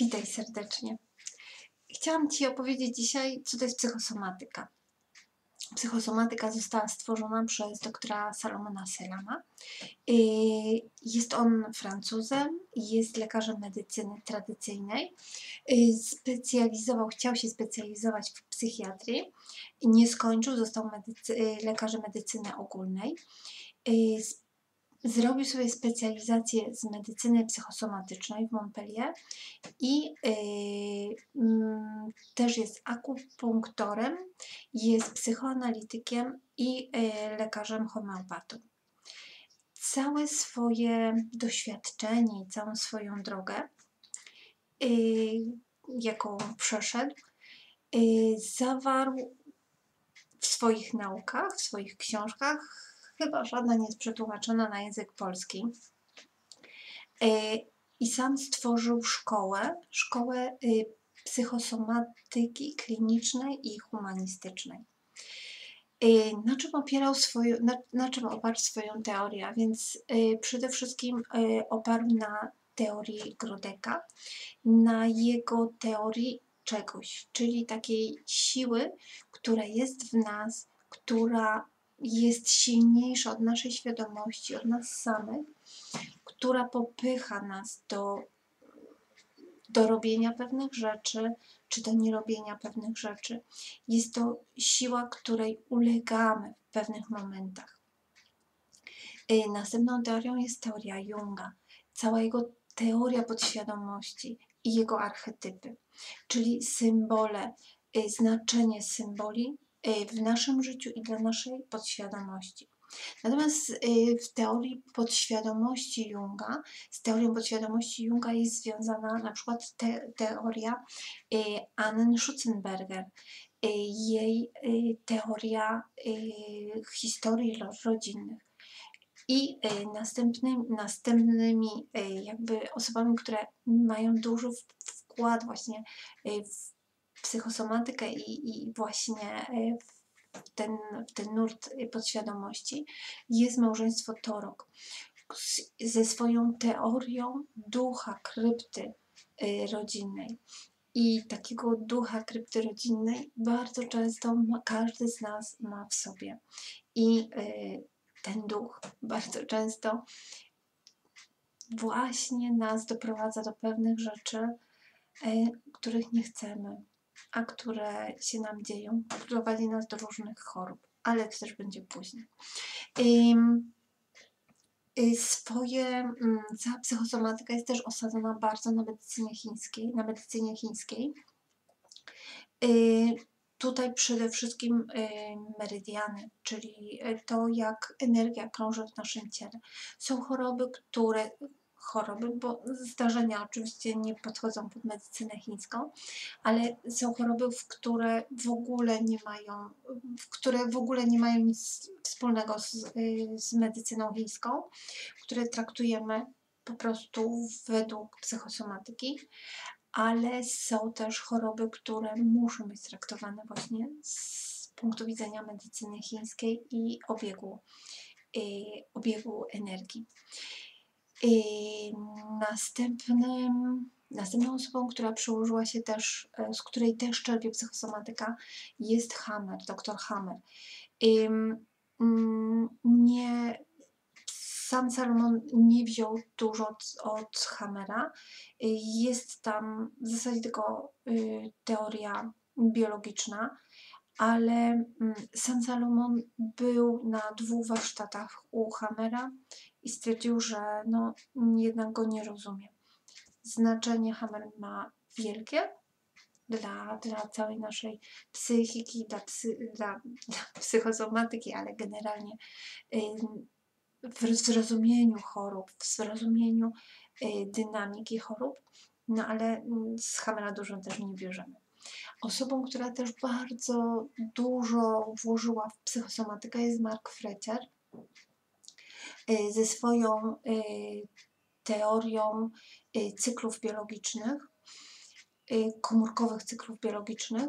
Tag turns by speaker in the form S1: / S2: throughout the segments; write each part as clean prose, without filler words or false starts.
S1: Witaj serdecznie. Chciałam Ci opowiedzieć dzisiaj, co to jest psychosomatyka. Psychosomatyka została stworzona przez doktora Salomona Selama. Jest on Francuzem, jest lekarzem medycyny tradycyjnej. Chciał się specjalizować w psychiatrii. Nie skończył, został lekarzem medycyny ogólnej. Zrobił sobie specjalizację z medycyny psychosomatycznej w Montpellier i też jest akupunktorem, jest psychoanalitykiem i lekarzem homeopatą. Całe swoje doświadczenie, całą swoją drogę, jaką przeszedł, zawarł w swoich naukach, w swoich książkach. Chyba żadna nie jest przetłumaczona na język polski. I sam stworzył szkołę psychosomatyki klinicznej i humanistycznej. Na czym oparł swoją teorię? A więc przede wszystkim oparł na teorii Grodeka, na jego teorii czegoś, czyli takiej siły, która jest w nas, która jest silniejsza od naszej świadomości, od nas samych, która popycha nas do robienia pewnych rzeczy, czy do nierobienia pewnych rzeczy. Jest to siła, której ulegamy w pewnych momentach. Następną teorią jest teoria Junga. Cała jego teoria podświadomości i jego archetypy, czyli symbole, znaczenie symboli w naszym życiu i dla naszej podświadomości. Natomiast w teorii podświadomości Junga, z teorią podświadomości Junga jest związana na przykład teoria Anny Schutzenberger, jej teoria historii rodzinnych. I następnymi jakby osobami, które mają duży wkład właśnie w psychosomatykę i właśnie w ten nurt podświadomości jest małżeństwo Torok ze swoją teorią ducha krypty rodzinnej. I takiego ducha krypty rodzinnej bardzo często każdy z nas ma w sobie. I ten duch bardzo często właśnie nas doprowadza do pewnych rzeczy, których nie chcemy, a które się nam dzieją, prowadzi nas do różnych chorób, ale to też będzie później. Cała psychosomatyka jest też osadzona bardzo na medycynie chińskiej. Tutaj przede wszystkim meridiany, czyli to, jak energia krąży w naszym ciele. Są choroby, bo zdarzenia oczywiście nie podchodzą pod medycynę chińską, ale są choroby, które w ogóle nie mają nic wspólnego z medycyną chińską, które traktujemy po prostu według psychosomatyki, ale są też choroby, które muszą być traktowane właśnie z punktu widzenia medycyny chińskiej i obiegu energii. Następną osobą, która przyłożyła się też, z której też czerpie psychosomatyka, jest Hammer, dr Hammer. Sam Salomon nie wziął dużo od Hammera. Jest tam w zasadzie tylko teoria biologiczna, ale sam Salomon był na 2 warsztatach u Hammera i stwierdził, że jednak go nie rozumie. Znaczenie Hammer ma wielkie dla całej naszej psychiki, dla psychosomatyki, ale generalnie w zrozumieniu chorób, w zrozumieniu dynamiki chorób, ale z Hammera dużo też nie bierzemy. Osobą, która też bardzo dużo włożyła w psychosomatykę, jest Mark Frecer ze swoją teorią cyklów biologicznych, komórkowych cyklów biologicznych.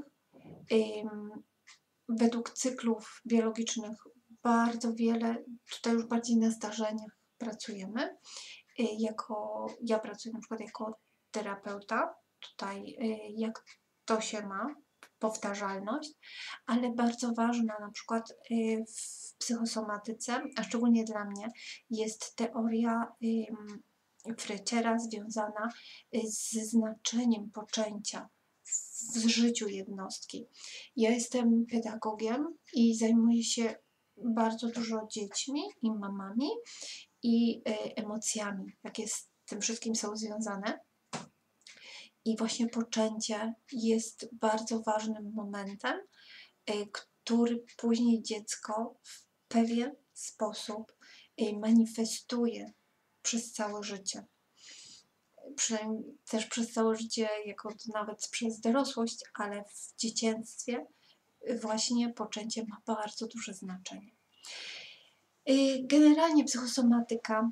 S1: Według cyklów biologicznych bardzo wiele, tutaj już bardziej na zdarzeniach pracujemy. Ja pracuję na przykład jako terapeuta, tutaj, jak to się ma, powtarzalność, ale bardzo ważna na przykład w psychosomatyce, a szczególnie dla mnie, jest teoria Fryciera związana ze znaczeniem poczęcia w życiu jednostki. Ja jestem pedagogiem i zajmuję się bardzo dużo dziećmi i mamami i emocjami, jakie z tym wszystkim są związane. I właśnie poczęcie jest bardzo ważnym momentem, który później dziecko w pewien sposób manifestuje przez całe życie. Przynajmniej też przez całe życie, jako nawet przez dorosłość, ale w dzieciństwie właśnie poczęcie ma bardzo duże znaczenie. Generalnie psychosomatyka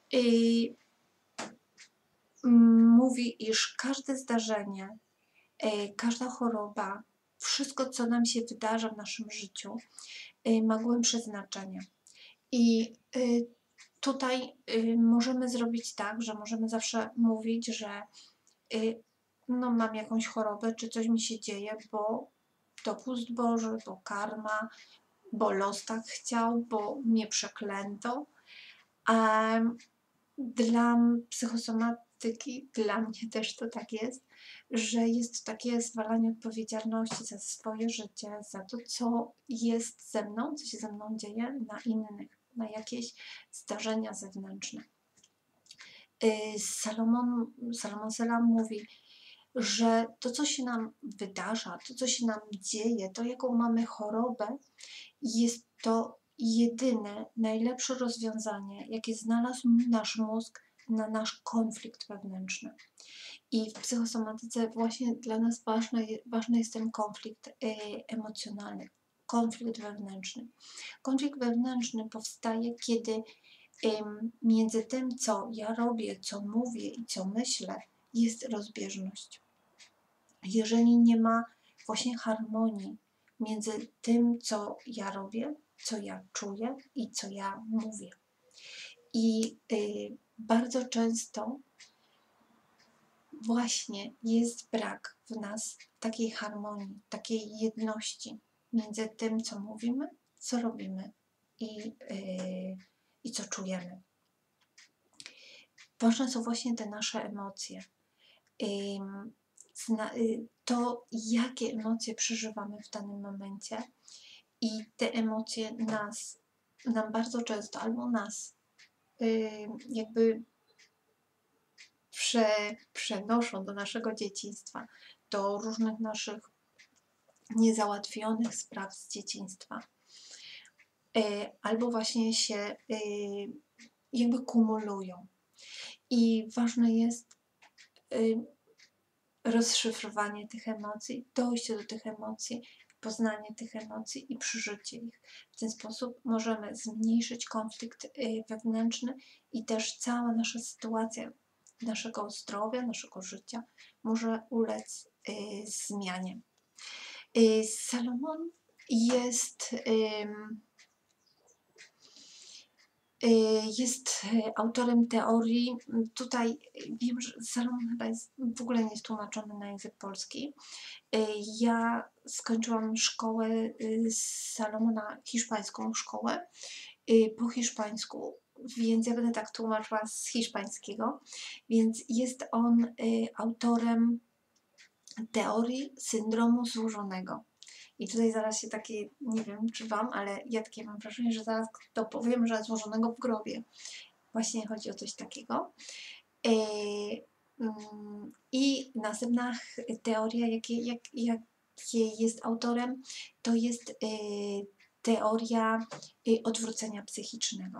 S1: mówi, iż każde zdarzenie, każda choroba, wszystko, co nam się wydarza w naszym życiu, ma głębsze znaczenie. I tutaj możemy zrobić tak, że możemy zawsze mówić, że no, mam jakąś chorobę, czy coś mi się dzieje, bo dopust Boży, bo karma, bo los tak chciał, bo mnie przeklęto. A dla psychosomatyki, dla mnie też to tak jest, że jest to takie zwalanie odpowiedzialności za swoje życie, za to, co jest ze mną, co się ze mną dzieje, na innych, na jakieś zdarzenia zewnętrzne. Salomon Selam mówi, że to, co się nam wydarza, to, co się nam dzieje, to, jaką mamy chorobę, jest to jedyne, najlepsze rozwiązanie, jakie znalazł nasz mózg na nasz konflikt wewnętrzny. I w psychosomatyce właśnie dla nas ważny jest ten konflikt emocjonalny, konflikt wewnętrzny. Konflikt wewnętrzny powstaje, kiedy między tym, co ja robię, co mówię i co myślę, jest rozbieżność. Jeżeli nie ma właśnie harmonii między tym, co ja robię, co ja czuję i co ja mówię. I bardzo często właśnie jest brak w nas takiej harmonii, takiej jedności między tym, co mówimy, co robimy i co czujemy. Ważne są właśnie te nasze emocje. To, jakie emocje przeżywamy w danym momencie i te emocje nam bardzo często albo nas jakby przenoszą do naszego dzieciństwa, do różnych naszych niezałatwionych spraw z dzieciństwa, albo właśnie się jakby kumulują. I ważne jest rozszyfrowanie tych emocji, dojście do tych emocji, poznanie tych emocji i przeżycie ich. W ten sposób możemy zmniejszyć konflikt wewnętrzny i też cała nasza sytuacja naszego zdrowia, naszego życia może ulec zmianie. Salomon jest autorem teorii. Tutaj wiem, że Salomon chyba w ogóle nie jest tłumaczony na język polski. Ja skończyłam szkołę Salomona, hiszpańską szkołę po hiszpańsku, więc ja będę tak tłumaczyła z hiszpańskiego. Więc jest on autorem teorii syndromu złożonego. I tutaj zaraz się takie, nie wiem czy wam, ale ja takie mam wrażenie, że zaraz to powiem, że złożonego w grobie. Właśnie chodzi o coś takiego. I następna teoria, jakiej jest autorem, to jest teoria odwrócenia psychicznego.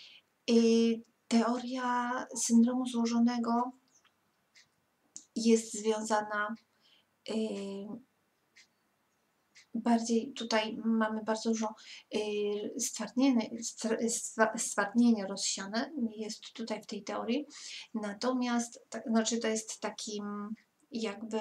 S1: Teoria syndromu złożonego jest związana bardziej, tutaj mamy bardzo dużo stwardnienia rozsiane, jest tutaj w tej teorii, natomiast, znaczy to jest takim jakby,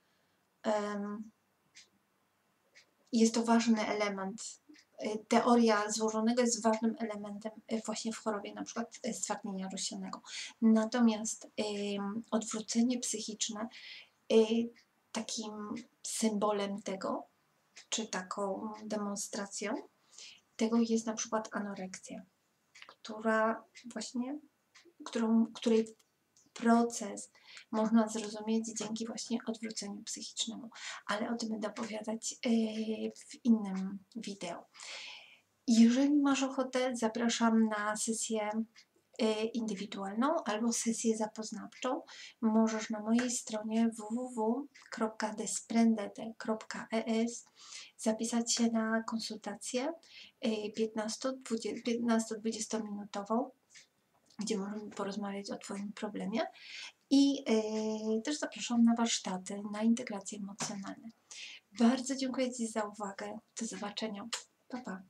S1: jest to ważny element. Teoria złożonego jest ważnym elementem właśnie w chorobie, na przykład stwardnienia rozsianego. Natomiast odwrócenie psychiczne takim symbolem tego, czy taką demonstracją tego jest na przykład anoreksja, która właśnie, której proces można zrozumieć dzięki właśnie odwróceniu psychicznemu, ale o tym będę opowiadać w innym wideo. Jeżeli masz ochotę, zapraszam na sesję indywidualną albo sesję zapoznawczą. Możesz na mojej stronie www.desprendete.es zapisać się na konsultację 15-20 minutową, gdzie możemy porozmawiać o Twoim problemie i też zapraszam na warsztaty, na integracje emocjonalne. Bardzo dziękuję Ci za uwagę. Do zobaczenia. Pa, pa.